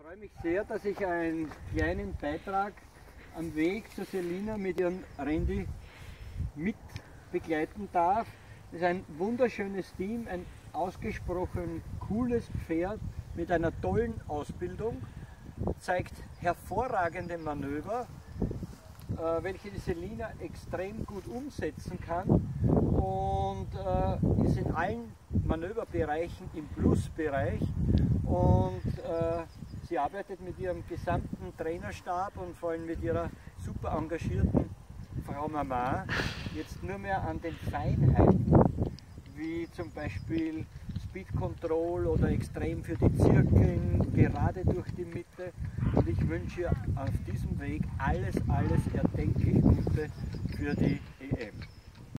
freue mich sehr, dass ich einen kleinen Beitrag am Weg zu Selina mit ihrem Randy mit begleiten darf. Das ist ein wunderschönes Team, ein ausgesprochen cooles Pferd mit einer tollen Ausbildung, zeigt hervorragende Manöver, welche die Selina extrem gut umsetzen kann und ist in allen Manöverbereichen im Plusbereich und sie arbeitet mit ihrem gesamten Trainerstab und vor allem mit ihrer super engagierten Frau Mama jetzt nur mehr an den Feinheiten, wie zum Beispiel Speed Control oder extrem für die Zirkeln, gerade durch die Mitte. Und ich wünsche ihr auf diesem Weg alles erdenklich Gute für die EM.